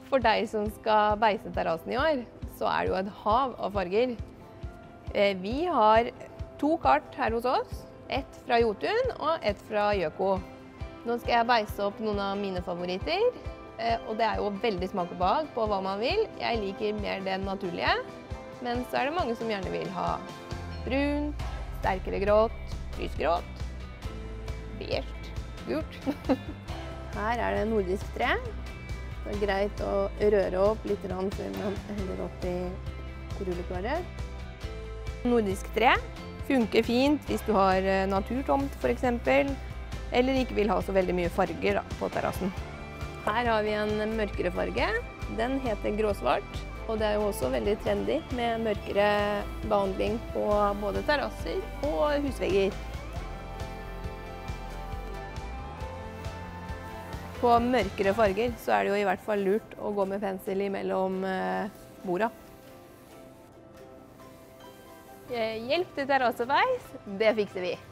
For deg som skal beise terrassen i år, så er det jo et hav av farger. Vi har 2 kart her hos oss, ett fra Jotun og ett fra Gjøko. Nå skal jeg beise opp noen av mine favoritter, og det er jo veldig smak og behag på hva man vil. Jeg liker mer det naturlige, men så er det mange som gjerne vil ha brun, sterkere grått, lysgrått, beige, gult. Her er det nordisk tre. Det er greit å røre opp litt før man heller opp i rulleklaret. Nordisk tre funker fint hvis du har naturtomt for eksempel, eller ikke vil ha så veldig mye farger på terrassen. Her har vi en mørkere farge. Den heter gråsvart, og det er jo også veldig trendy med mørkere behandling på både terrasser og husvegger. På mørkere farger så er det jo i hvert fall lurt å gå med pensel imellom borda. Hjelp til terrassebeis, det fikser vi!